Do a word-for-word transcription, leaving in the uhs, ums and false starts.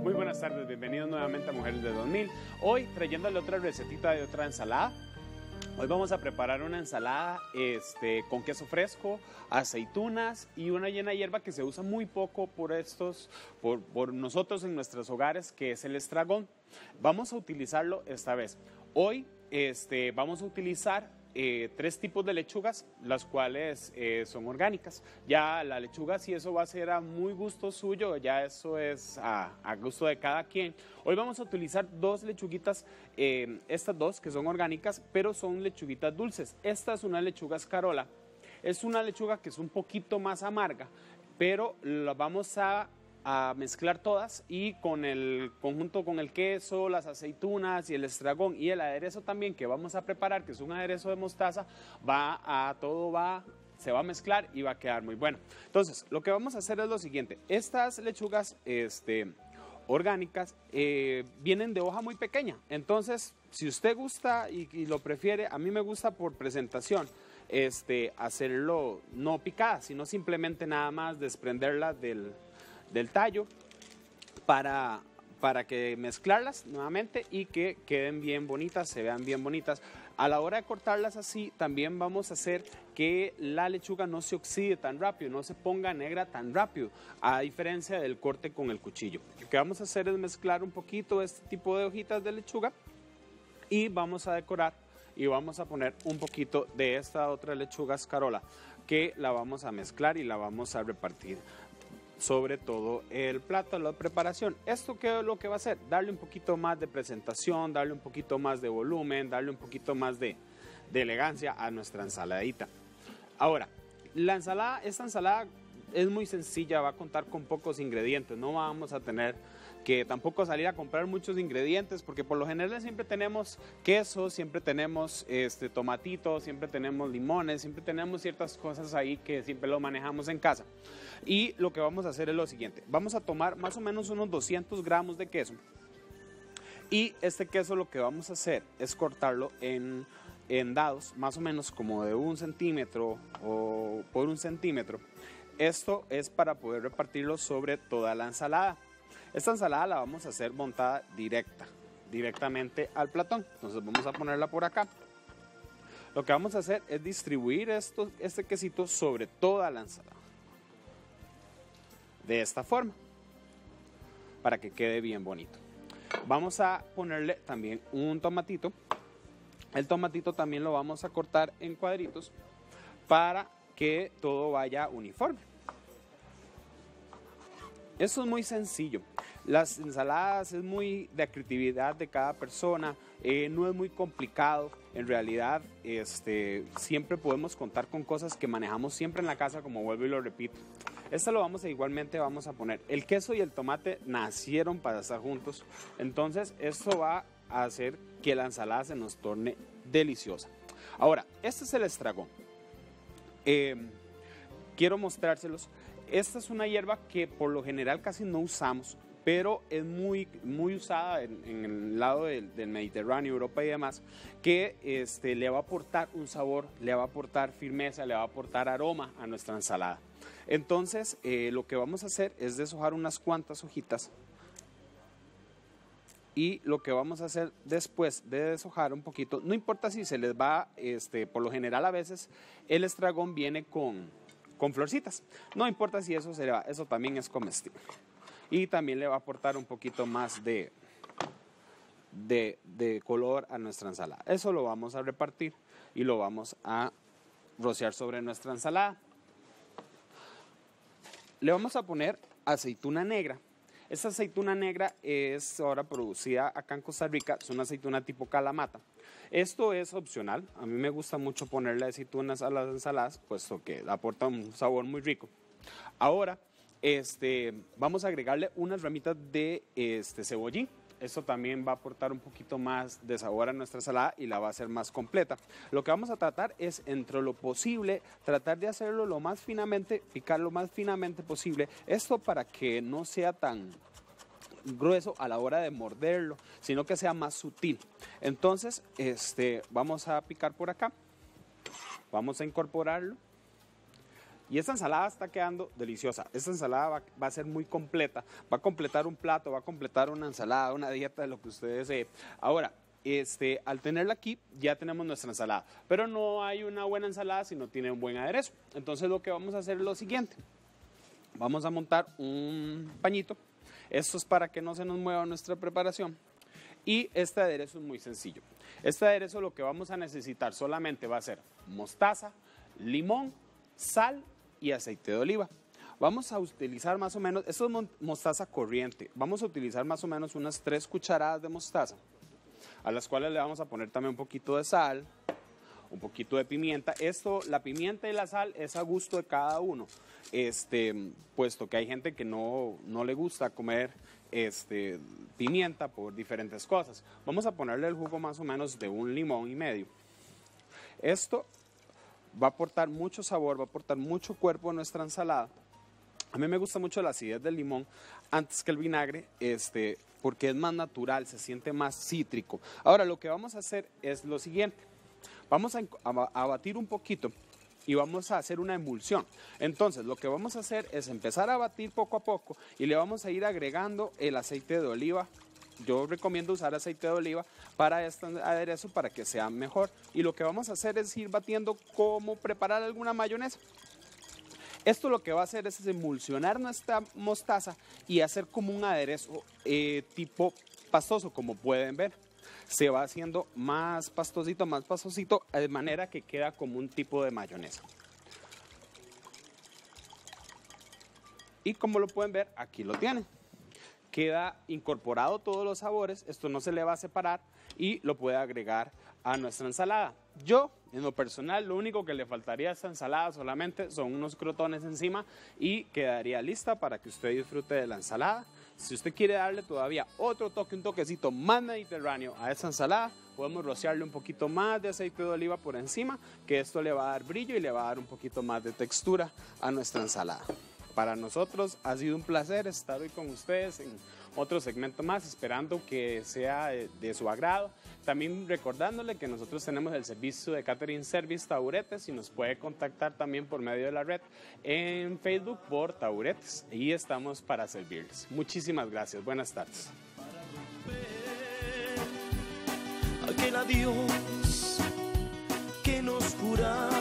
Muy buenas tardes, bienvenidos nuevamente a Mujeres de dos mil. Hoy trayéndole otra recetita de otra ensalada. Hoy vamos a preparar una ensalada este, con queso fresco, aceitunas y una llena hierba que se usa muy poco por, estos, por, por nosotros en nuestros hogares, que es el estragón. Vamos a utilizarlo esta vez. Hoy este, vamos a utilizar eh, tres tipos de lechugas, las cuales eh, son orgánicas. Ya la lechuga, si eso va a ser a muy gusto suyo, ya eso es a, a gusto de cada quien. Hoy vamos a utilizar dos lechuguitas, eh, estas dos que son orgánicas, pero son lechuguitas dulces. Esta es una lechuga escarola. Es una lechuga que es un poquito más amarga, pero la vamos a, a mezclar todas y con el conjunto con el queso, las aceitunas y el estragón y el aderezo también que vamos a preparar, que es un aderezo de mostaza, va a todo va se va a mezclar y va a quedar muy bueno. Entonces, lo que vamos a hacer es lo siguiente. Estas lechugas, este orgánicas, eh, vienen de hoja muy pequeña, entonces si usted gusta y, y lo prefiere, a mí me gusta por presentación este, hacerlo no picada, sino simplemente nada más desprenderla del, del tallo para, para que mezclarlas nuevamente y que queden bien bonitas, se vean bien bonitas. A la hora de cortarlas así, también vamos a hacer que la lechuga no se oxide tan rápido, no se ponga negra tan rápido, a diferencia del corte con el cuchillo. Lo que vamos a hacer es mezclar un poquito este tipo de hojitas de lechuga y vamos a decorar y vamos a poner un poquito de esta otra lechuga escarola que la vamos a mezclar y la vamos a repartir sobre todo el plato, la preparación. Esto que lo que va a hacer, darle un poquito más de presentación, darle un poquito más de volumen, darle un poquito más de, de elegancia a nuestra ensaladita. Ahora, la ensalada, esta ensalada es muy sencilla, va a contar con pocos ingredientes, no vamos a tener que tampoco salir a comprar muchos ingredientes, porque por lo general siempre tenemos queso, siempre tenemos este, tomatitos, siempre tenemos limones, siempre tenemos ciertas cosas ahí que siempre lo manejamos en casa. Y lo que vamos a hacer es lo siguiente, vamos a tomar más o menos unos doscientos gramos de queso, y este queso lo que vamos a hacer es cortarlo en, en dados, más o menos como de un centímetro o por un centímetro. Esto es para poder repartirlo sobre toda la ensalada. Esta ensalada la vamos a hacer montada directa, directamente al platón. Entonces vamos a ponerla por acá. Lo que vamos a hacer es distribuir esto, este quesito sobre toda la ensalada. De esta forma, para que quede bien bonito. Vamos a ponerle también un tomatito. El tomatito también lo vamos a cortar en cuadritos para que todo vaya uniforme. Eso es muy sencillo. Las ensaladas es muy de creatividad de cada persona, eh, no es muy complicado. En realidad, este, siempre podemos contar con cosas que manejamos siempre en la casa, como vuelvo y lo repito. Esta lo vamos a igualmente vamos a poner. El queso y el tomate nacieron para estar juntos, entonces esto va a hacer que la ensalada se nos torne deliciosa. Ahora, este es el estragón. Eh, quiero mostrárselos. Esta es una hierba que por lo general casi no usamos, pero es muy, muy usada en, en el lado del, del Mediterráneo, Europa y demás, que este, le va a aportar un sabor, le va a aportar firmeza, le va a aportar aroma a nuestra ensalada. Entonces, eh, lo que vamos a hacer es deshojar unas cuantas hojitas. Y lo que vamos a hacer después de deshojar un poquito, no importa si se les va, este, por lo general a veces el estragón viene con, con florcitas. No importa si eso se le va, eso también es comestible. Y también le va a aportar un poquito más de, de, de color a nuestra ensalada. Eso lo vamos a repartir y lo vamos a rociar sobre nuestra ensalada. Le vamos a poner aceituna negra. Esta aceituna negra es ahora producida acá en Costa Rica, es una aceituna tipo Kalamata. Esto es opcional, a mí me gusta mucho ponerle aceitunas a las ensaladas, puesto que aporta un sabor muy rico. Ahora, este, vamos a agregarle unas ramitas de este, cebollín. Esto también va a aportar un poquito más de sabor a nuestra ensalada y la va a hacer más completa. Lo que vamos a tratar es, entre lo posible, tratar de hacerlo lo más finamente, picar lo más finamente posible. Esto para que no sea tan grueso a la hora de morderlo, sino que sea más sutil. Entonces, este, vamos a picar por acá. Vamos a incorporarlo. Y esta ensalada está quedando deliciosa. Esta ensalada va, va a ser muy completa. Va a completar un plato, va a completar una ensalada, una dieta, de lo que ustedes desee. Ahora, este, al tenerla aquí, ya tenemos nuestra ensalada. Pero no hay una buena ensalada si no tiene un buen aderezo. Entonces lo que vamos a hacer es lo siguiente. Vamos a montar un pañito. Esto es para que no se nos mueva nuestra preparación. Y este aderezo es muy sencillo. Este aderezo lo que vamos a necesitar solamente va a ser mostaza, limón, sal y aceite de oliva. Vamos a utilizar más o menos, esto es mostaza corriente, vamos a utilizar más o menos unas tres cucharadas de mostaza, a las cuales le vamos a poner también un poquito de sal, un poquito de pimienta. Esto, la pimienta y la sal es a gusto de cada uno, este, puesto que hay gente que no, no le gusta comer este, pimienta por diferentes cosas. Vamos a ponerle el jugo más o menos de un limón y medio. Esto va a aportar mucho sabor, va a aportar mucho cuerpo a nuestra ensalada. A mí me gusta mucho la acidez del limón antes que el vinagre, este, porque es más natural, se siente más cítrico. Ahora lo que vamos a hacer es lo siguiente. Vamos a, a, a batir un poquito y vamos a hacer una emulsión. Entonces lo que vamos a hacer es empezar a batir poco a poco y le vamos a ir agregando el aceite de oliva. Yo recomiendo usar aceite de oliva para este aderezo para que sea mejor. Y lo que vamos a hacer es ir batiendo como preparar alguna mayonesa. Esto lo que va a hacer es emulsionar nuestra mostaza y hacer como un aderezo eh, tipo pastoso, como pueden ver. Se va haciendo más pastosito, más pastosito, de manera que queda como un tipo de mayonesa. Y como lo pueden ver, aquí lo tienen. Queda incorporado todos los sabores, esto no se le va a separar y lo puede agregar a nuestra ensalada. Yo, en lo personal, lo único que le faltaría a esta ensalada solamente son unos crotones encima y quedaría lista para que usted disfrute de la ensalada. Si usted quiere darle todavía otro toque, un toquecito más mediterráneo a esta ensalada, podemos rociarle un poquito más de aceite de oliva por encima, que esto le va a dar brillo y le va a dar un poquito más de textura a nuestra ensalada. Para nosotros ha sido un placer estar hoy con ustedes en otro segmento más, esperando que sea de, de su agrado. También recordándole que nosotros tenemos el servicio de Catering Service Taburetes y nos puede contactar también por medio de la red en Facebook por Taburetes. Y estamos para servirles. Muchísimas gracias. Buenas tardes. Aquel adiós que nos juramos.